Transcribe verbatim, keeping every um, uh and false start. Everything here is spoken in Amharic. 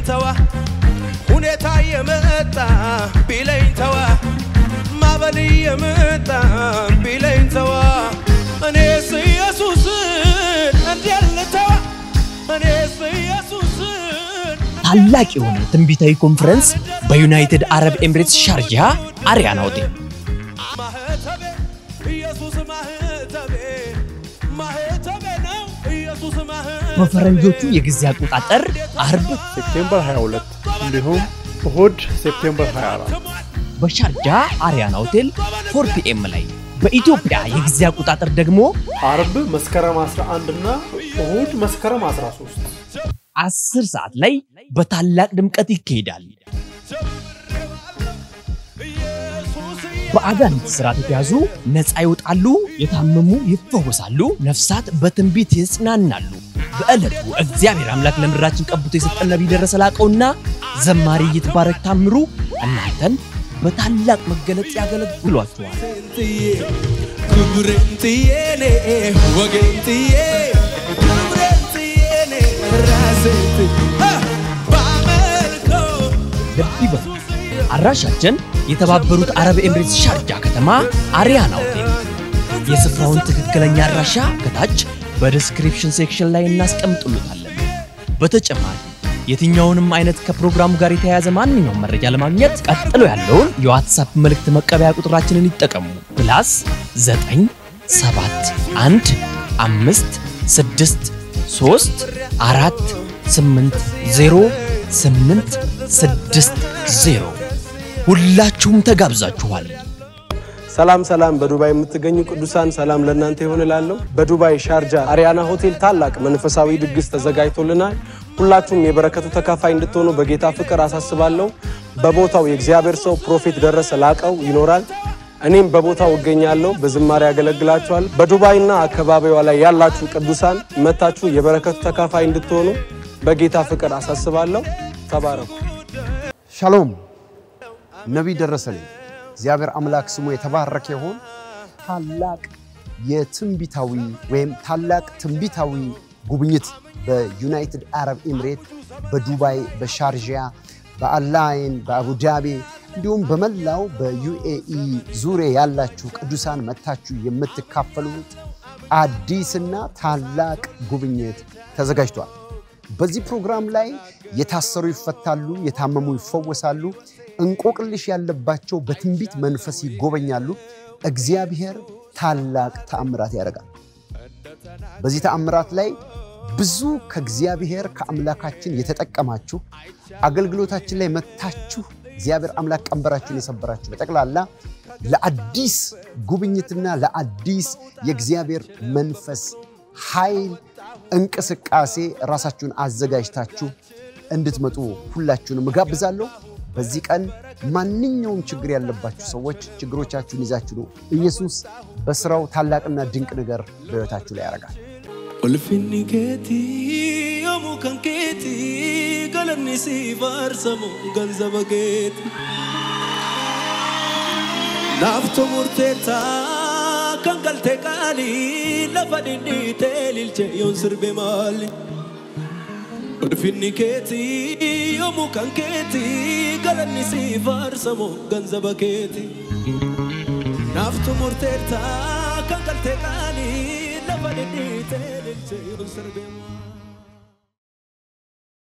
ተዋ ሁኔታ የመጣ ቢለኝ ተዋ ማበል የመጣ ቢለኝ ተዋ እኔስ ኢየሱስን እንዴት ተዋ እኔስ ኢየሱስን ታላቅ የሆነ ትንቢታዊ ኮንፈረንስ በዩናይትድ አረብ ኤሚሬትስ ሻርጃ አሪያና ሆቴል ማህተቤ ኢየሱስ ማህተቤ ማህተቤ ነው ኢየሱስ ማህተቤ በፈረንጆቹ የጊዜ አቆጣጠር አርብ ሴፕቴምበር ሃያ ሁለት እንዲሁም እሁድ ሴፕቴምበር ሃያ አራት በሻርጃ አሪያና ሆቴል ፎር ፒ ኤም ላይ በኢትዮጵያ የጊዜ አቆጣጠር ደግሞ አርብ መስከረም አስራ አንድ እና እሁድ መስከረም አስራ ሶስት አስር ሰዓት ላይ በታላቅ ድምቀት ይካሄዳል። በአጋንንት ስራት የተያዙ ነፃ ይወጣሉ፣ የታመሙ ይፈወሳሉ፣ ነፍሳት በትንቢት ይጽናናሉ። በእለቱ እግዚአብሔር አምላክ ለምድራችን ቀብቶ የሰጠን ነብይ ደረሰ ላቀውና ዘማሪ ይትባረክ ታምሩ እናንተን በታላቅ መገለጥ ያገለግሏችኋል። ክብሬንቲዬ ወጌንቲዬ ክብሬንቲዬ ራሴት ባመልኮ ለዲባ አራሻችን የተባበሩት አረብ ኤሚሬትስ ሻርጃ ከተማ አሪያና ሆቴል የስፍራውን ትክክለኛ አድራሻ ከታች በዲስክሪፕሽን ሴክሽን ላይ እናስቀምጡልታለን። በተጨማሪ የትኛውንም አይነት ከፕሮግራሙ ጋር የተያያዘ ማንኛውም መረጃ ለማግኘት ቀጥሎ ያለውን የዋትስአፕ መልእክት መቀበያ ቁጥራችንን ይጠቀሙ ፕላስ ዘጠኝ ሰባት አንድ አምስት ስድስት ሶስት አራት ስምንት ዜሮ ስምንት ስድስት ዜሮ ሁላችሁም ተጋብዛችኋል። ሰላም ሰላም በዱባይ የምትገኙ ቅዱሳን ሰላም ለእናንተ ይሆንላል። በዱባይ ሻርጃ አሪያና ሆቴል ታላቅ መንፈሳዊ ድግስ ተዘጋጅቶልናል። ሁላችሁም የበረከቱ ተካፋይ እንድትሆኑ በጌታ ፍቅር አሳስባለሁ። በቦታው የእግዚአብሔር ሰው ፕሮፌት ደረሰ ላቀው ይኖራል። እኔም በቦታው እገኛለሁ፣ በዝማሬ ያገለግላችኋል። በዱባይና አካባቢዋ ላይ ያላችሁ ቅዱሳን መታችሁ የበረከቱ ተካፋይ እንድትሆኑ በጌታ ፍቅር አሳስባለሁ። ተባረኩ። ሻሎም ነብይ ደረሰልኝ እግዚአብሔር አምላክ ስሙ የተባረከ ይሁን። ታላቅ የትንቢታዊ ወይም ታላቅ ትንቢታዊ ጉብኝት በዩናይትድ አረብ ኤሚሬት በዱባይ በሻርጃ በአላይን በአቡዳቢ እንዲሁም በመላው በዩኤኢ ዙሪያ ያላችሁ ቅዱሳን መታችሁ የምትካፈሉት አዲስና ታላቅ ጉብኝት ተዘጋጅቷል። በዚህ ፕሮግራም ላይ የታሰሩ ይፈታሉ፣ የታመሙ ይፈወሳሉ፣ እንቆቅልሽ ያለባቸው በትንቢት መንፈስ ይጎበኛሉ። እግዚአብሔር ታላቅ ተአምራት ያደርጋል። በዚህ ተአምራት ላይ ብዙ ከእግዚአብሔር ከአምላካችን የተጠቀማችሁ አገልግሎታችን ላይ መታችሁ እግዚአብሔር አምላክ ቀንበራችሁን የሰበራችሁ በጠቅላላ ለአዲስ ጉብኝትና ለአዲስ የእግዚአብሔር መንፈስ ኃይል እንቅስቃሴ ራሳችሁን አዘጋጅታችሁ እንድትመጡ ሁላችሁንም እጋብዛለሁ። በዚህ ቀን ማንኛውም ችግር ያለባችሁ ሰዎች ችግሮቻችሁን ይዛችሁ ኢየሱስ በስራው ታላቅና ድንቅ ነገር በሕይወታችሁ ላይ ያደርጋል። ولفني كيتي يومو كان كيتي قالني سيفار سمو غنزب كيتي نافتو مرتتا كان قلت قالي لفدني تيل الجيون سر بمالي ولفني كيتي يومو كان كيتي قالني سيفار سمو غنزب كيتي نافتو مرتتا كان قلت قالي لفدني تيل الجيون سر بمالي